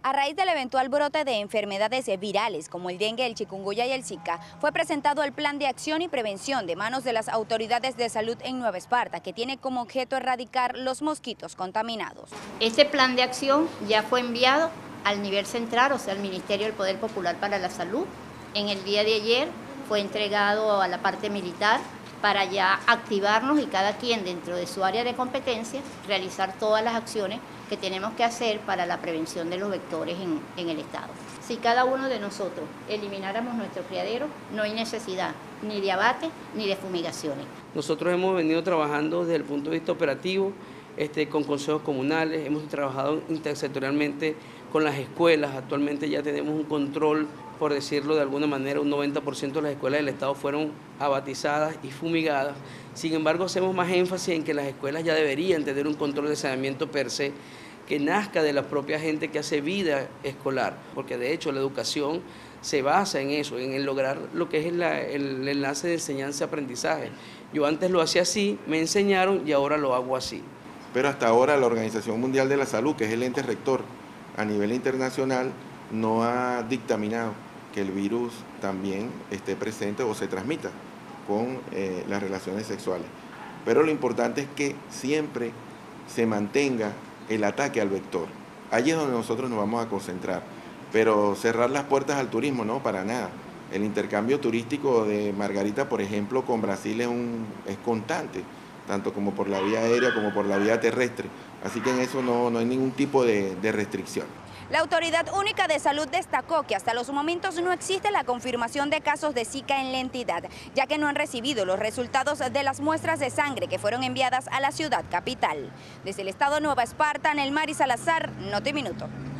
A raíz del eventual brote de enfermedades virales como el dengue, el chikungunya y el Zika, fue presentado el Plan de Acción y Prevención de manos de las autoridades de salud en Nueva Esparta, que tiene como objeto erradicar los mosquitos contaminados. Este plan de acción ya fue enviado al nivel central, o sea, al Ministerio del Poder Popular para la Salud. En el día de ayer fue entregado a la parte militar para ya activarnos y cada quien dentro de su área de competencia realizar todas las acciones que tenemos que hacer para la prevención de los vectores en el Estado. Si cada uno de nosotros elimináramos nuestro criadero, no hay necesidad ni de abate ni de fumigaciones. Nosotros hemos venido trabajando desde el punto de vista operativo, con consejos comunales, hemos trabajado intersectorialmente con las escuelas. Actualmente ya tenemos un control, por decirlo de alguna manera, un 90% de las escuelas del Estado fueron abatizadas y fumigadas. Sin embargo, hacemos más énfasis en que las escuelas ya deberían tener un control de saneamiento per se, que nazca de la propia gente que hace vida escolar, porque de hecho la educación se basa en eso, en el lograr lo que es el enlace de enseñanza-aprendizaje. Yo antes lo hacía así, me enseñaron y ahora lo hago así. Pero hasta ahora la Organización Mundial de la Salud, que es el ente rector a nivel internacional, no ha dictaminado que el virus también esté presente o se transmita con las relaciones sexuales. Pero lo importante es que siempre se mantenga el ataque al vector. Allí es donde nosotros nos vamos a concentrar. Pero cerrar las puertas al turismo, no, para nada. El intercambio turístico de Margarita, por ejemplo, con Brasil es constante, tanto como por la vía aérea como por la vía terrestre. Así que en eso no hay ningún tipo de restricción. La Autoridad Única de Salud destacó que hasta los momentos no existe la confirmación de casos de Zika en la entidad, ya que no han recibido los resultados de las muestras de sangre que fueron enviadas a la ciudad capital. Desde el estado Nueva Esparta, Nelmari Salazar, Notiminuto.